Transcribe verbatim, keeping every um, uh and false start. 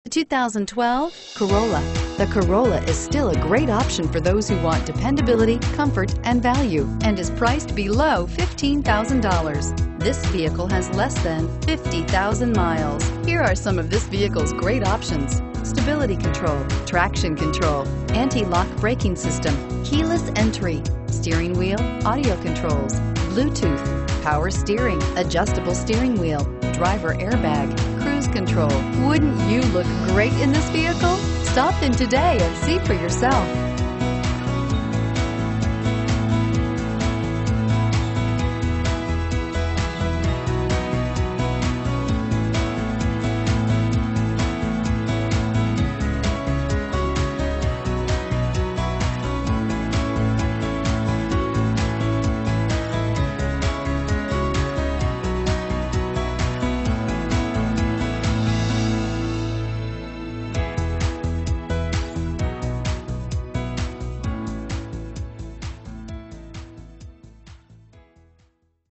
two thousand twelve Corolla. The Corolla is still a great option for those who want dependability, comfort, and value, and is priced below fifteen thousand dollars. This vehicle has less than fifty thousand miles. Here are some of this vehicle's great options: stability control, traction control, anti-lock braking system, keyless entry, steering wheel audio controls, Bluetooth, power steering, adjustable steering wheel, driver airbag, cruise control. Wouldn't you look great in this vehicle? Stop in today and see for yourself.